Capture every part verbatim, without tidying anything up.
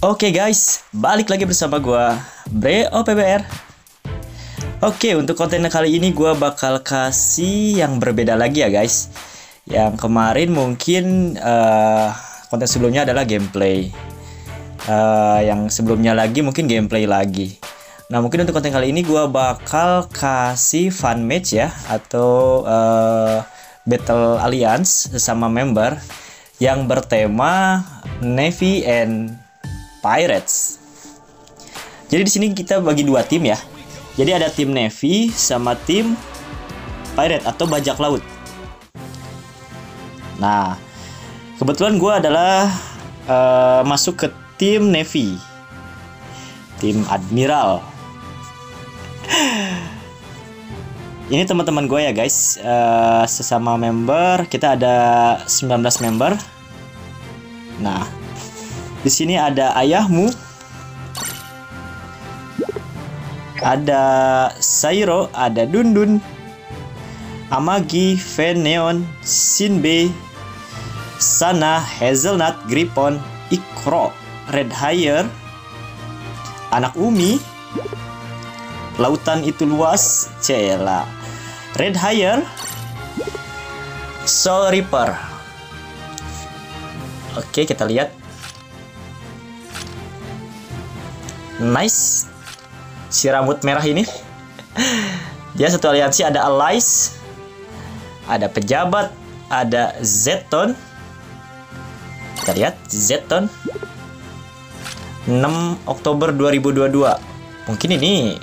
Oke guys, balik lagi bersama gua Bre O P B R. Oke, untuk konten kali ini gua bakal kasih yang berbeda lagi ya guys. Yang kemarin mungkin uh, konten sebelumnya adalah gameplay. Uh, yang sebelumnya lagi mungkin gameplay lagi. Nah, mungkin untuk konten kali ini gua bakal kasih fun match ya, atau uh, battle alliance sesama member yang bertema Navy and Pirates. Jadi di sini kita bagi dua tim ya. Jadi ada tim Navy sama tim Pirate atau bajak laut. Nah, kebetulan gue adalah uh, masuk ke tim Navy, tim Admiral. Ini teman-teman gue ya guys, uh, sesama member. Kita ada sembilan belas member. Nah, di sini ada ayahmu, ada Sairo, ada Dundun, Amagi, Veneon, Shinbei, Sana, Hazelnut, Gripon, Ikro, Red Hire, anak Umi, lautan itu luas, Cela, Red Hire, Soul Reaper. Oke, kita lihat. Nice, si rambut merah ini. Dia satu aliansi, ada Allies, ada pejabat, ada Zeton. Kita lihat Zeton, enam Oktober dua ribu dua puluh dua. Mungkin ini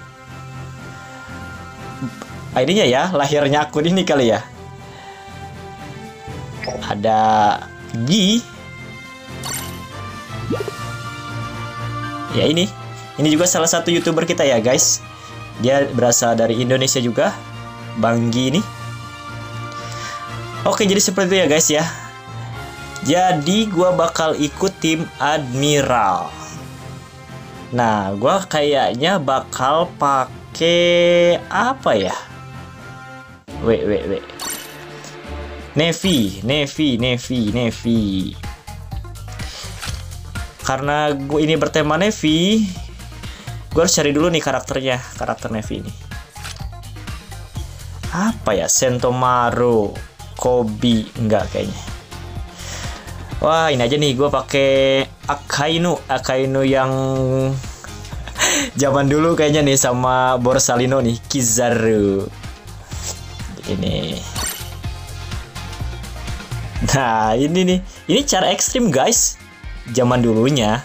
idenya ya, lahirnya akun ini kali ya. Ada Gi. Ya ini Ini juga salah satu YouTuber kita ya guys. Dia berasal dari Indonesia juga, Bang Gi ini. Oke, jadi seperti itu ya guys ya. Jadi gua bakal ikut tim Admiral. Nah, gua kayaknya bakal pakai apa ya? Wait, wait, wait. Navy, Navy, Navy, Navy. Karena gue ini bertema Navy, gue harus cari dulu nih karakternya, karakter Navy ini. Apa ya? Sentomaru, Kobe, enggak kayaknya. Wah, ini aja nih, gue pakai Akainu, Akainu yang zaman dulu kayaknya nih, sama Borsalino nih, Kizaru. Ini. Nah, ini nih, ini cara ekstrim guys, zaman dulunya.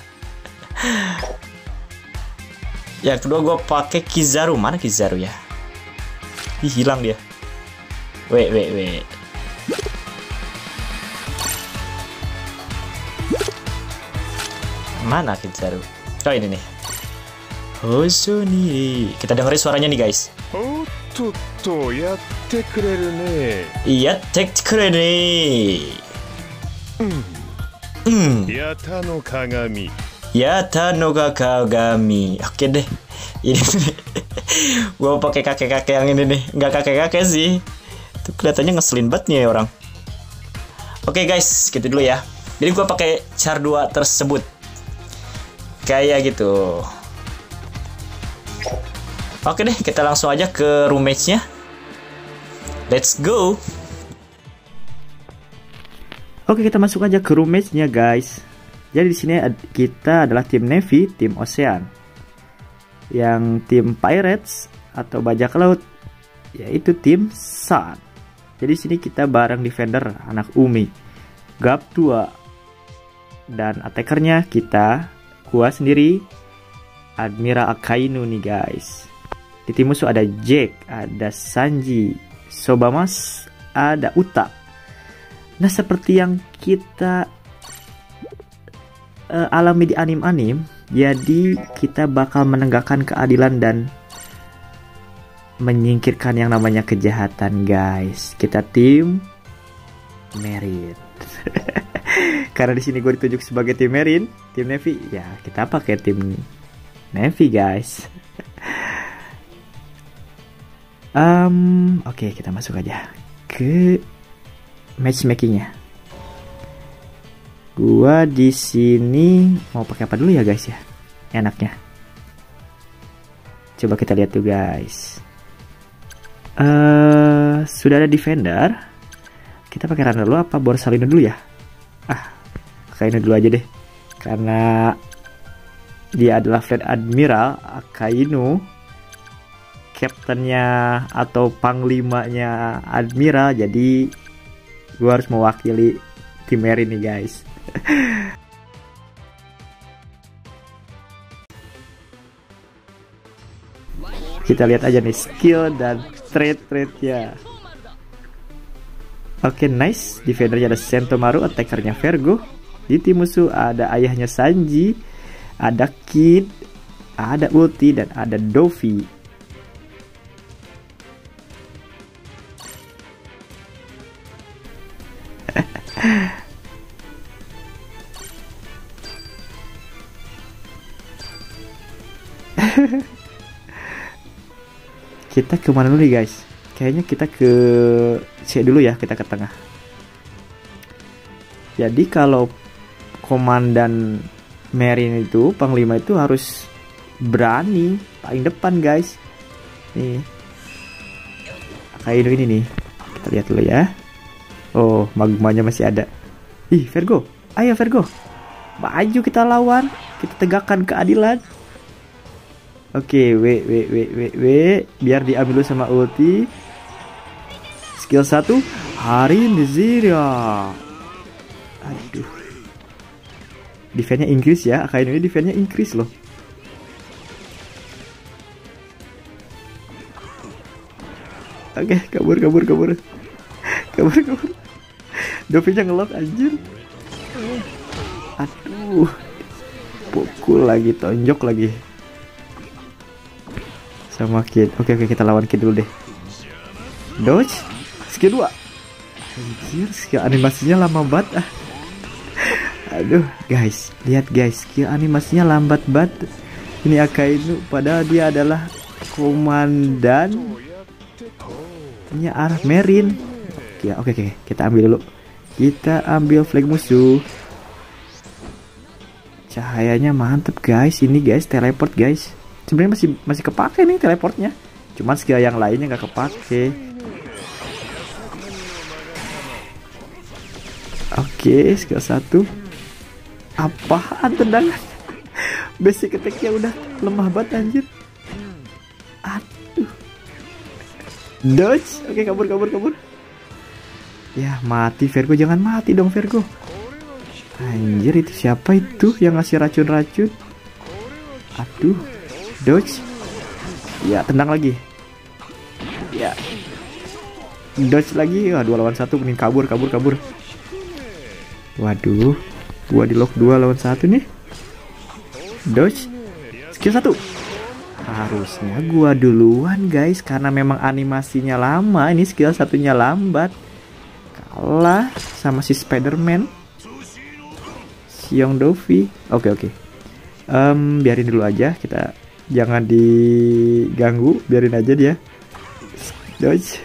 Yang kedua gue pakai Kizaru. Mana Kizaru ya? Ih, hilang dia. Wait, wait, wait. Mana Kizaru? Oh, ini nih. Hosoni. Kita dengerin suaranya nih guys. Yatte kureru ne. Yatte kureru ne. Hmm. Yata no kagami. Yata no kagami. Oke deh. Ini gua pakai kakek-kakek yang ini nih. Nggak kakek-kakek sih. Itu kelihatannya ngeselin banget nih orang. Oke guys, gitu dulu ya. Jadi gua pakai char dua tersebut. Kayak gitu. Oke deh, kita langsung aja ke room match-nya. Let's go. Oke, kita masuk aja ke room match-nya guys. Jadi di sini kita adalah tim Navy, tim Ocean. Yang tim Pirates atau bajak laut yaitu tim Sun. Jadi di sini kita bareng defender anak Umi, Gap dua. Dan attackernya kita, gua sendiri, Admiral Akainu nih guys. Di tim musuh ada Jack, ada Sanji, Sobamas, ada Uta. Nah, seperti yang kita uh, alami di anim-anim, jadi kita bakal menegakkan keadilan dan menyingkirkan yang namanya kejahatan guys. Kita tim Marine. Karena di sini gue ditunjuk sebagai tim Marine, tim Navy, ya kita pakai tim Navy guys. um, Oke, okay, kita masuk aja ke matchmakingnya. Gua di sini mau pakai apa dulu ya guys ya? Enaknya. Coba kita lihat tuh guys. Uh, sudah ada defender. Kita pakai runner dulu apa Borsalino dulu ya? Ah, pakai ini dulu aja deh. Karena dia adalah Fleet Admiral Akainu, kaptennya atau panglimanya Admiral, jadi gue harus mewakili tim Marine nih guys. Kita lihat aja nih skill dan trade-trade-nya. Oke, okay, nice. Defendernya ada Sentomaru, attackernya Virgo. Di tim musuh ada ayahnya Sanji, ada Kid, ada Ulti, dan ada Dovi. Kita kemana dulu nih guys? Kayaknya kita ke C dulu ya, kita ke tengah. Jadi kalau komandan Marine itu, panglima itu harus berani paling depan guys. Nih, kayak ini nih. Kita lihat dulu ya. Oh, magmanya masih ada. Ih, Virgo, ayo Virgo, maju kita lawan, kita tegakkan keadilan. Oke, W, W, W, W, W, biar diambil dulu sama ulti. Skill satu, Harin Zira. Aduh. Defense-nya increase ya, kayak ini defense-nya increase loh. Oke, kabur, kabur, kabur. Kabur, kabur. Dovinya ngelock anjir. Aduh. Pukul lagi, tonjok lagi. Sama Kid. Oke oke kita lawan Kid dulu deh. Dodge. Skill dua. Anjir, skill animasinya lama banget ah. Aduh guys, lihat guys, skill animasinya lambat banget. Ini Akainu padahal dia adalah komandan nya arah Marine. Ya oke oke kita ambil dulu. Kita ambil flag musuh. Cahayanya mantep guys, ini guys teleport guys. Sebenarnya masih masih kepake nih teleportnya, cuman skill yang lainnya nggak kepake. Oke, skill satu. Apaan tendangan? Basic attack-nya udah lemah banget anjir. Aduh. Dodge. Oke, kabur kabur kabur. Ya, mati Virgo, jangan mati dong Virgo. Anjir, itu siapa itu yang ngasih racun-racun? Aduh. Dodge. Ya, tendang lagi. Ya. Dodge lagi. Wah, dua lawan satu, mending kabur, kabur, kabur. Waduh. Gua di lock dua lawan satu nih. Dodge. Skill satu. Harusnya gua duluan, guys, karena memang animasinya lama. Ini skill satunya lambat. Kalah sama si Spider-Man. Siong Dovi. Oke, oke. Um, biarin dulu aja, kita jangan diganggu, biarin aja dia. Dodge.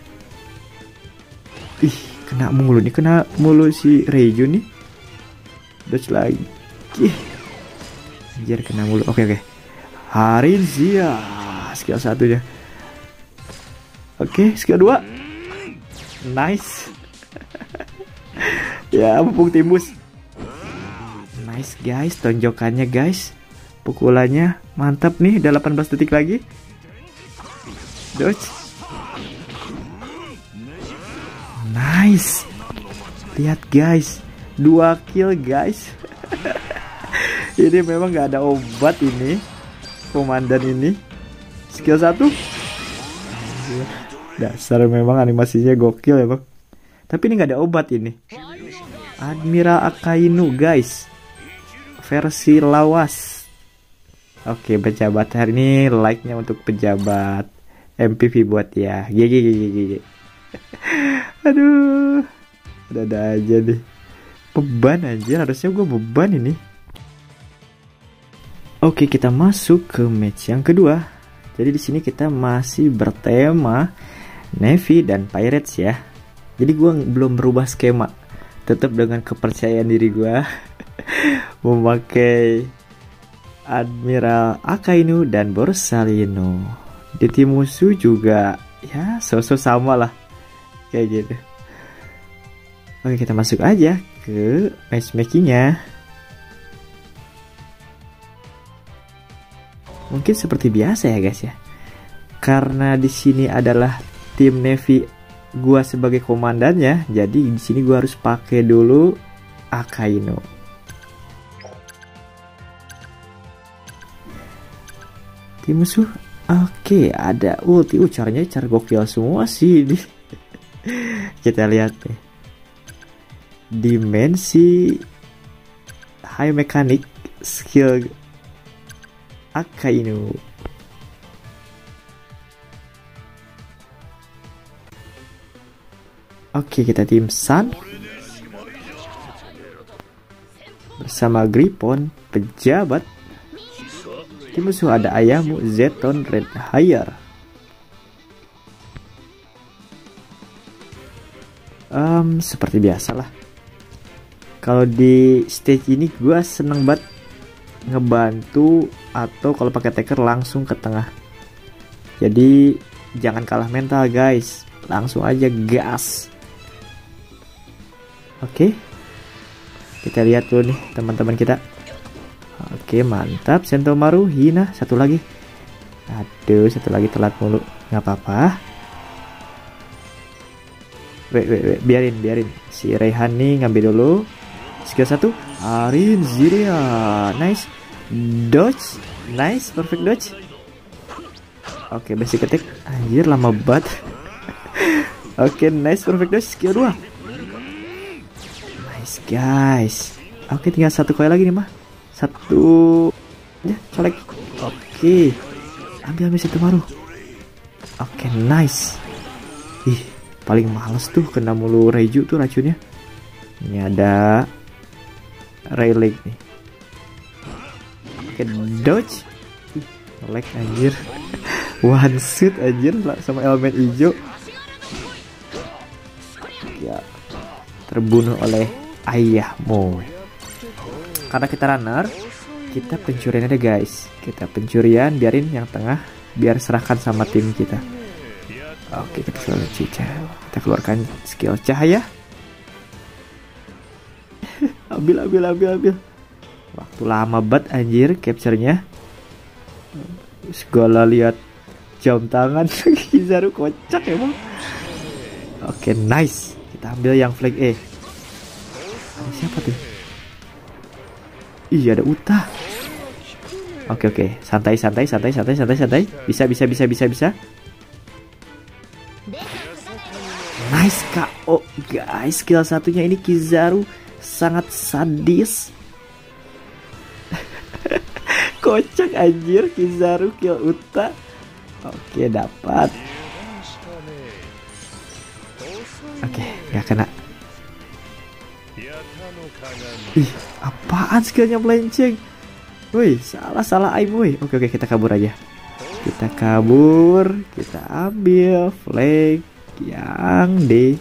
Ih, kena mulu nih, kena mulu si Reiju nih. Dodge lagi. Anjir, kena mulu. Oke oke. Harin Zia. Skill satunya. Oke, skill dua. Nice. Ya, mumpung timbus. Nice guys, tonjokannya guys. Pukulannya mantap nih, udah delapan belas detik lagi. Dodge. Nice. Lihat guys, dua kill guys. Ini memang nggak ada obat ini, komandan ini. Skill satu. Dasar memang animasinya gokil ya bang. Tapi ini nggak ada obat ini. Admiral Akainu guys, versi lawas. Oke, pejabat hari ini like-nya untuk pejabat M V P buat ya. G G G G G. Aduh, ada-ada aja nih. Beban anjir, harusnya gue beban ini. Oke, kita masuk ke match yang kedua. Jadi di sini kita masih bertema Navy dan Pirates ya. Jadi gue belum berubah skema. tetap dengan kepercayaan diri gue memakai Admiral Akainu dan Borsalino. Di tim musuh juga ya sosok sama lah kayak gitu. Oke, kita masuk aja ke matchmakingnya. Mungkin seperti biasa ya guys ya. Karena di sini adalah tim Navy gua sebagai komandannya, jadi di sini gua harus pakai dulu Akainu. Tim musuh, oke, ada ulti. Uh, caranya cara gokil semua sih ini. Kita lihat deh. Dimensi high mechanic skill Akainu. Oke, kita tim Sun bersama Gripon pejabat. Tim musuh ada Ayamu, Zeton, Red Hire. Um, seperti biasa lah. Kalau di stage ini gue seneng banget ngebantu atau kalau pakai taker langsung ke tengah. Jadi jangan kalah mental guys, langsung aja gas. Oke, kita lihat dulu nih teman-teman kita. Oke, mantap. Sentomaru, Hina, satu lagi. Aduh, satu lagi telat mulu. Nggak apa-apa. Wait, wait, wait. Biarin, biarin. Si Raihan nih ngambil dulu. Skill satu. Arin Ziria. Nice. Dodge. Nice, perfect dodge. Oke, basic attack. Anjir, lama banget. Oke, nice, perfect dodge. Skill dua. Nice guys. Oke, tinggal satu kali lagi nih mah. Satu ya, colek. Oke, ambil ambil satu maru. Oke, nice. Ih, paling males tuh kena mulu Reiju tuh racunnya. Ini ada Rayleigh nih. Oke, dodge. Ih, colek anjir. One shot anjir sama elemen hijau. Ya, terbunuh oleh ayahmu. Karena kita runner, kita pencurian aja guys. Kita pencurian, biarin yang tengah biar serahkan sama tim kita. Oke, kita selalu cica. Kita keluarkan skill cahaya. ambil, ambil, ambil, ambil. Waktu lama banget anjir capture-nya. Segala lihat jam tangan Kizaru kocak emang. Oke, nice. Kita ambil yang flag E. Ada siapa tuh? Iya, ada Uta. Oke, oke. Santai, santai, santai, santai, santai, santai. Bisa, bisa, bisa, bisa, bisa. Nice K O guys. Skill satunya ini Kizaru sangat sadis. Kocak anjir, Kizaru kill Uta. Oke, dapat. Oke, nggak kena. Ih, apaan skillnya melenceng? Woi, salah salah aim woi. Oke oke, kita kabur aja. Kita kabur, kita ambil flag yang D.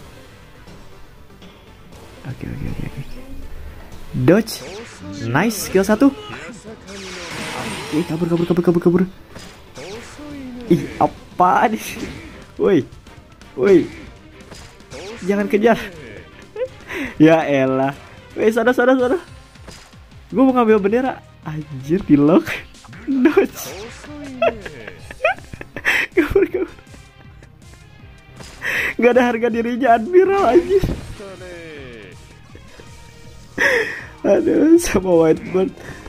Oke oke oke oke. Dodge. Nice skill satu. Oke, kabur kabur kabur kabur kabur. Ih, apaan nih? Woi. Woi. Jangan kejar. Ya elah. Weh, sana sana sana. Gue mau ngambil bendera. Anjir, di lock. Dodge. Kabur kabur. Gak ada harga dirinya Admiral anjir. Aduh, sama Whitebird.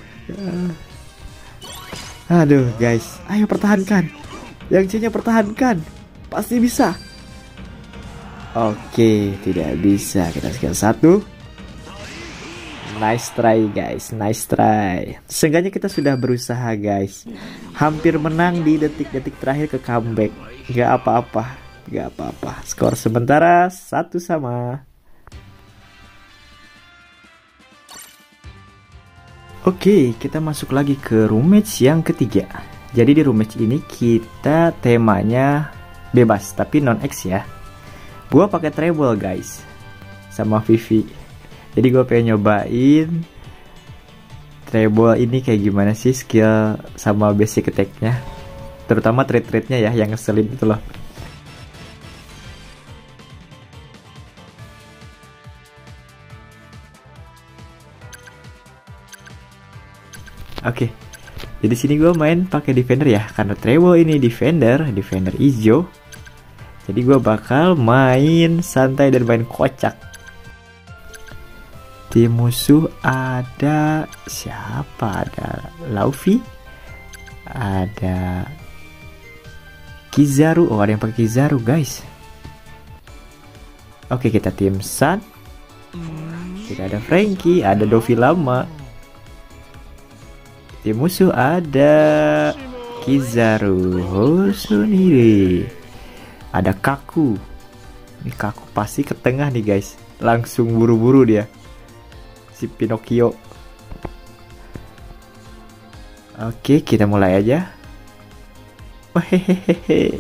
Aduh guys, ayo pertahankan. Yang C-nya pertahankan. Pasti bisa. Oke, tidak bisa. Kita skill satu. Nice try guys, nice try. Seenggaknya kita sudah berusaha guys. Hampir menang di detik-detik terakhir ke comeback. Gak apa-apa, gak apa-apa. Skor sementara satu sama. Oke, kita masuk lagi ke room match yang ketiga. Jadi di room match ini kita temanya bebas, tapi non X ya. Gua pakai treble guys, sama Vivi. Jadi gue pengen nyobain treble ini kayak gimana sih skill sama basic attack-nya. Terutama trade-trade-nya ya yang ngeselin itu loh. Oke. Jadi sini gue main pakai defender ya, karena treble ini defender, defender hijau. Jadi gue bakal main santai dan main kocak. Tim musuh ada siapa? Ada Luffy, ada Kizaru. Oh, ada yang pakai Kizaru, guys. Oke, kita tim Sun. Kita ada Franky, ada Dovi lama. Tim musuh ada Kizaru, Hosuniri. Ada Kaku. Ini Kaku pasti ke tengah nih, guys. Langsung buru-buru dia. Si Pinocchio. Oke, kita mulai aja. Hehehe.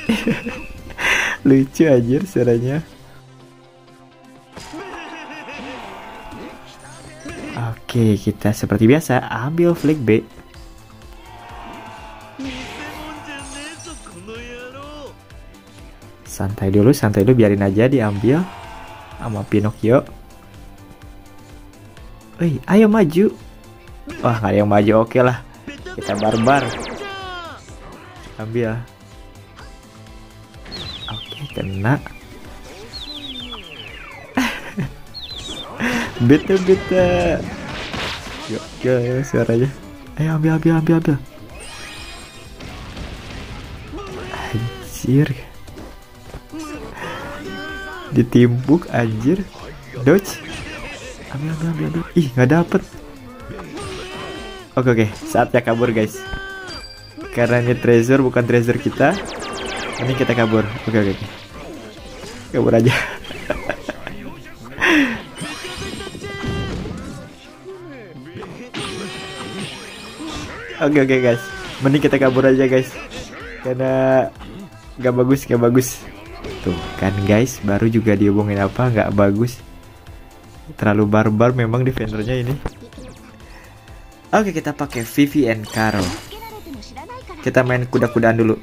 Lucu aja suaranya. Oke, kita seperti biasa ambil flag B. Santai dulu, santai dulu, biarin aja diambil sama Pinocchio. Wih, ayo maju. Wah, nggak ada yang maju, oke lah. Kita barbar. Ambil. Oke, kena. Bete bete. Yuk, yuk, suaranya. Ayo ambil, ambil, ambil, ambil. Anjir. Ditimbuk, anjir. Dodge. Ambil, ambil, ambil, ambil. Ih, nggak dapet. Oke, oke, saatnya kabur, guys. Karena ini treasure bukan treasure kita. Ini kita kabur. Oke, oke, oke. Kabur aja. Oke, oke, guys. Mending kita kabur aja, guys. Karena nggak bagus, nggak bagus. Tuh kan, guys. Baru juga diomongin apa, nggak bagus. Terlalu barbar memang defendernya ini. Oke, kita pakai Vivi and Carol. Kita main kuda-kudaan dulu.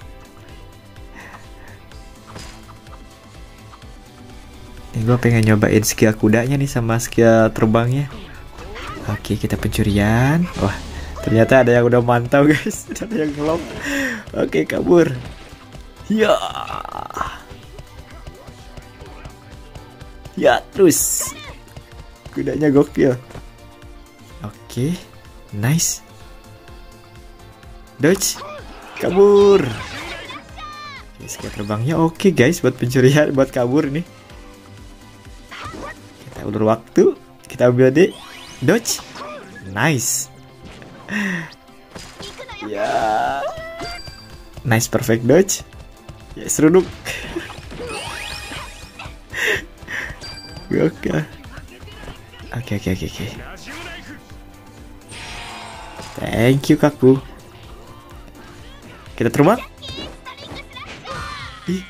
Ini gue pengen nyobain skill kudanya nih sama skill terbangnya. Oke, kita pencurian. Wah, ternyata ada yang udah mantau, guys. Ada yang ngelop. Oke, kabur. Ya. Ya, terus. Kudanya gokil. Oke, nice. Dodge, kabur. Oke, skill terbangnya oke, guys, buat pencurian, buat kabur nih. Kita ulur waktu, kita ambil deh. Dodge, nice. Ya, nice, perfect dodge. Ya, seruduk. Gokil. Oke, oke, oke, oke. Thank you, Kaku. Kita terbang. Ih.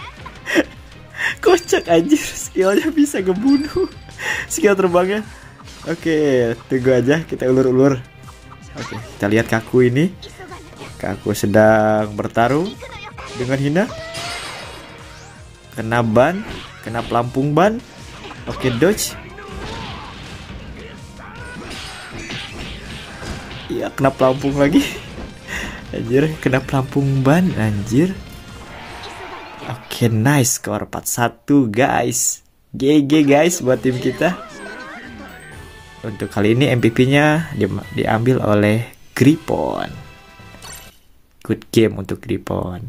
Kocak anjir, skillnya bisa ngebunuh. Skill terbangnya. Oke, tunggu aja, kita ulur-ulur. Oke, kita lihat Kaku ini. Kaku sedang bertarung dengan hina. Kena ban, kena pelampung ban. Oke, dodge. Iya, kena pelampung lagi. Anjir, kena pelampung ban, anjir. Oke, nice, skor empat satu, guys. G G, guys, buat tim kita. Untuk kali ini M V P-nya di diambil oleh Gripon. Good game untuk Gripon.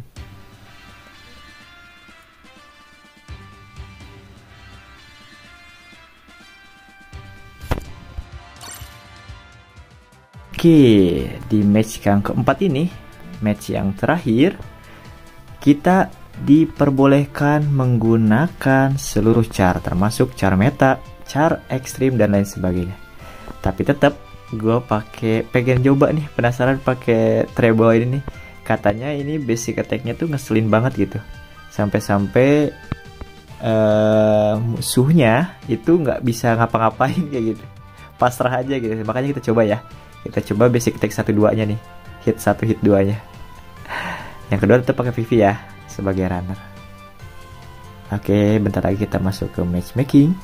Oke, di match yang keempat ini, match yang terakhir, kita diperbolehkan menggunakan seluruh char, termasuk char meta, char ekstrim dan lain sebagainya. Tapi tetap gue pakai, pengen coba nih, penasaran pakai treble ini nih. Katanya ini basic attack-nya tuh ngeselin banget gitu. Sampai-sampai uh, musuhnya itu nggak bisa ngapa-ngapain kayak gitu, pasrah aja gitu. Makanya kita coba ya, kita coba basic attack satu duanya nih, hit satu hit duanya. Yang kedua tetap pakai Vivi ya sebagai runner. Oke, bentar lagi kita masuk ke matchmaking.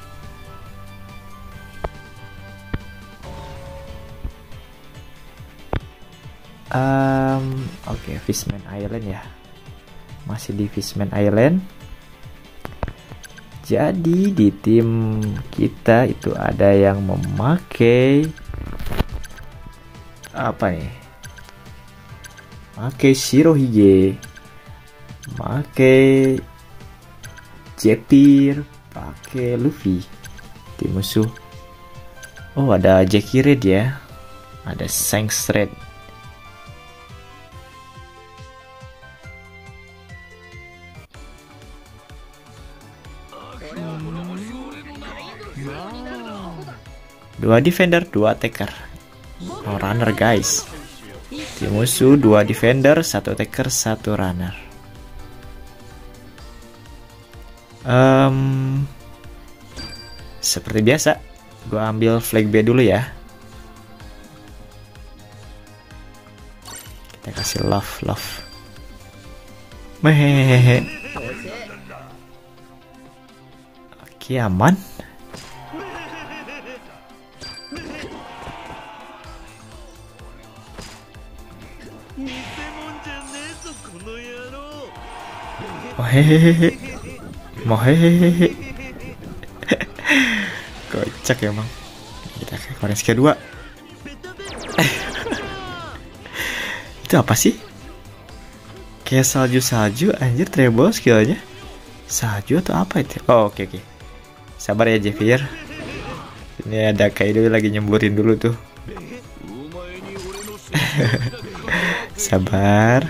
Um, Oke, okay, Fishman Island ya. Masih di Fishman Island. Jadi di tim kita itu ada yang memakai apa nih? Pakai Shirohige, pakai Jepir, pakai Luffy. Tim musuh. Oh, ada Jackie Red ya. Ada Shanks Red. Dua defender, dua attacker. No runner guys. Tim musuh dua defender, satu attacker, satu runner. Um, seperti biasa, gua ambil flag B dulu ya. Kita kasih love, love. Mehehehe. Oke, aman. Oh hehehe, mau hehehe, kocak ya bang. Kita ke Koreans kedua. Itu apa sih? Kayak salju-salju, anjir treble skillnya. Salju atau apa itu? Oh oke okay, oke. Okay. Sabar ya Javier. Ini ada Kaido lagi nyemburin dulu tuh. Sabar.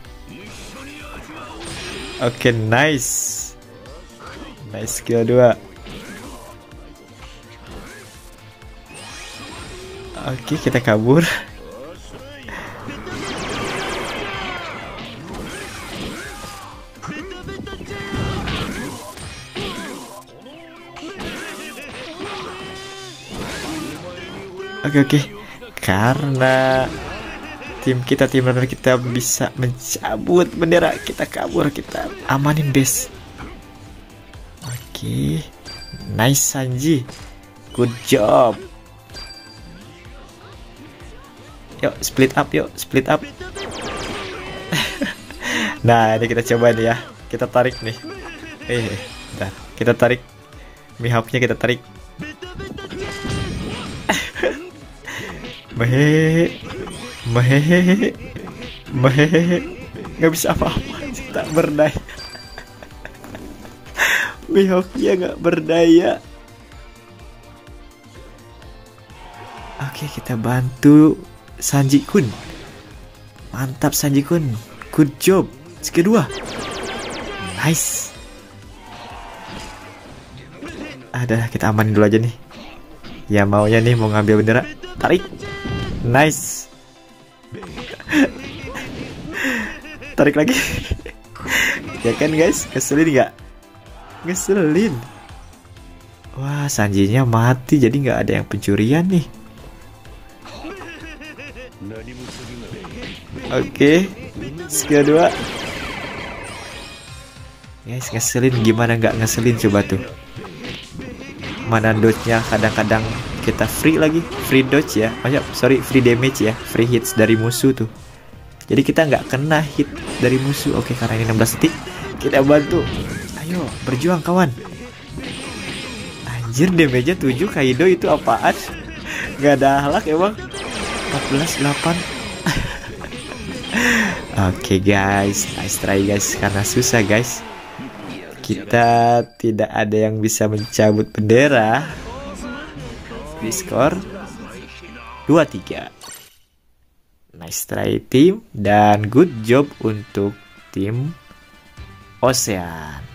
Oke, okay, nice. Nice skill dua. Oke, okay, kita kabur. Oke, okay, oke. Okay. Karena tim kita, tim runner kita bisa mencabut bendera, kita kabur, kita amanin base. Oke, okay. Nice Sanji, good job. Yuk split up, yuk split up. Nah ini kita coba nih ya, kita tarik nih. Eh, bentar, kita tarik Mihawknya, kita tarik. Mehehe, mehehe, mehehe, nggak bisa apa-apa, tak berdaya. Mihawknya nggak berdaya. Oke, kita bantu Sanji Kun. Mantap Sanji Kun, good job. Kedua, nice. Ada, kita amanin dulu aja nih. Ya maunya nih mau ngambil bendera, tarik. Nice. Tarik lagi. Ya kan guys, ngeselin nggak? Ngeselin. Wah, Sanjinya mati, jadi nggak ada yang pencurian nih. Oke, okay. Skill dua. Guys, ngeselin, gimana nggak ngeselin coba tuh. Mana dodge-nya kadang-kadang kita free lagi, free dodge ya, oh ya, sorry free damage ya, free hits dari musuh tuh. Jadi kita nggak kena hit dari musuh. Oke, karena ini enam belas detik, kita bantu. Ayo berjuang kawan. Anjir, damage-nya tujuh, Kaido itu apaan? Gak ada halak emang. empat belas delapan. Oke guys, nice try guys, karena susah guys. Kita tidak ada yang bisa mencabut bendera. Di skor dua tiga. Nice try tim, dan good job untuk tim Ocean.